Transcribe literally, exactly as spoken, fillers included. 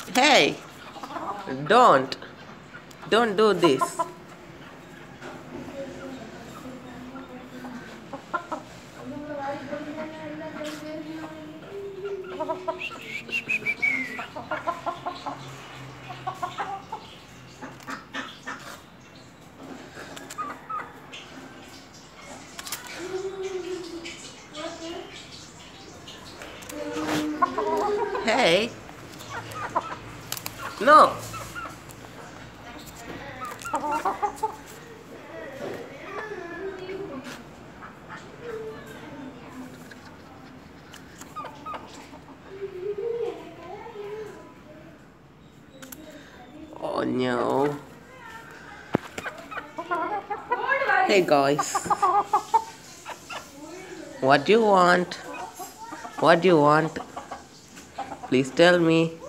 Hey, don't. Don't do this. Hey, no. Oh no. Hey guys, what do you want? What do you want? Please tell me.